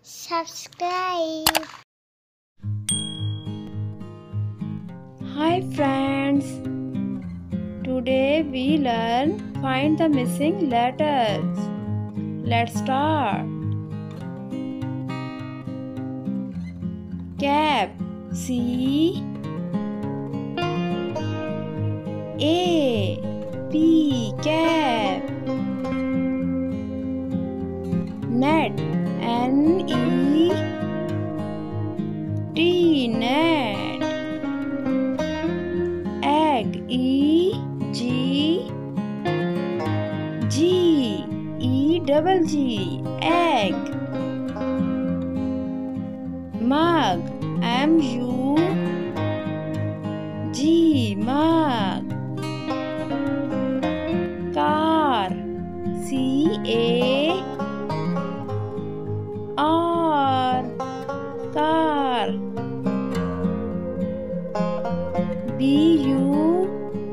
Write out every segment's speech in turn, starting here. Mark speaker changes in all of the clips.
Speaker 1: subscribe.
Speaker 2: Hi friends, today we learn find the missing letters. Let's start. Cap, C A P, cap. Net, N E T, net. Egg, E G G E double G, egg. Mug, M U G, mug. Car, C A R, car. B U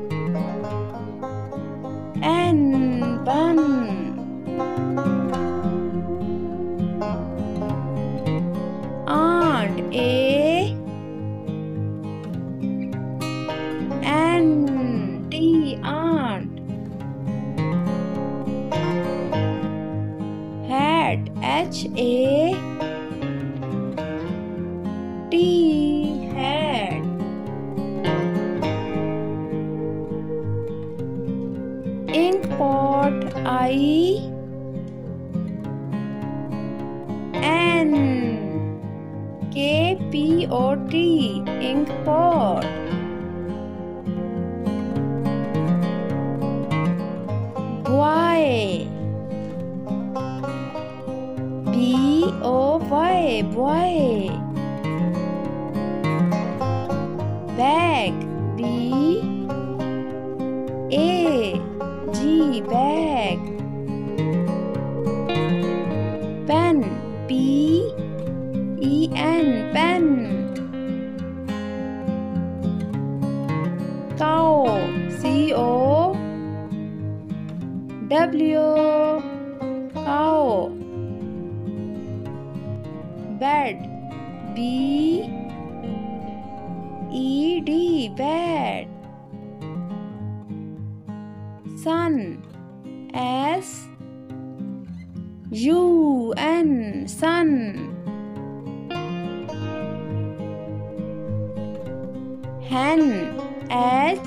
Speaker 2: N, bun. Aunt, A N T, aunt. Hat, H A T, hat. Ink pot, I N K P O T, ink pot. Boy, B O Y, boy. Bag, B A G, bag. Pen, P E N, pen. Cow, C O W, cow. Bed, B E D, bed. Sun, S U N, sun. Hen, H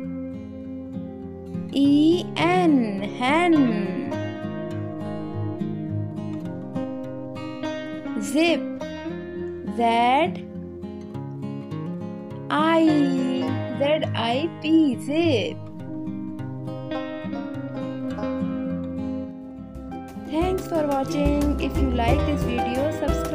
Speaker 2: E N, hen. Zip, Z I P, zip. Thanks for watching. If you like this video, subscribe.